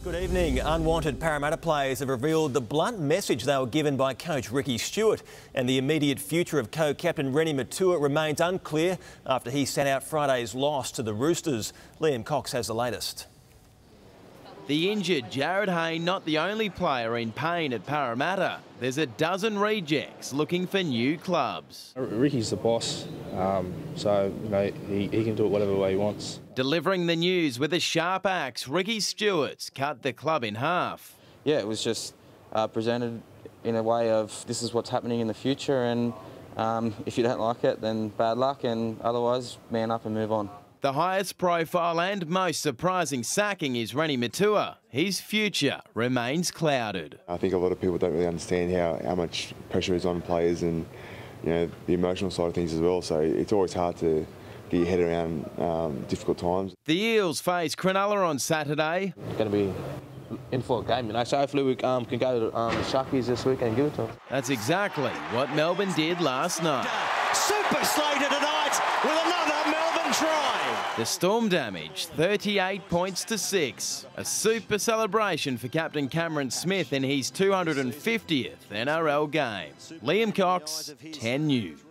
Good evening. Unwanted Parramatta players have revealed the blunt message they were given by coach Ricky Stuart, and the immediate future of co-captain Ricky Stuart remains unclear after he sat out Friday's loss to the Roosters. Liam Cox has the latest. The injured Jared Hayne not the only player in pain at Parramatta. There's a dozen rejects looking for new clubs. Ricky's the boss, so he can do it whatever way he wants. Delivering the news with a sharp axe, Ricky Stuart's cut the club in half. Yeah, it was just presented in a way of this is what's happening in the future, and if you don't like it, then bad luck, and otherwise man up and move on. The highest profile and most surprising sacking is Ricky Stuart. His future remains clouded. I think a lot of people don't really understand how much pressure is on players, and the emotional side of things as well. So it's always hard to get your head around difficult times. The Eels face Cronulla on Saturday. It's going to be in for a game, so hopefully we can go to the Sharkies this week and give it to them. That's exactly what Melbourne did last night. Super Slater tonight with another Melbourne try. The Storm damaged 38 points to 6. A super celebration for captain Cameron Smith in his 250th NRL game. Liam Cox, 10 News.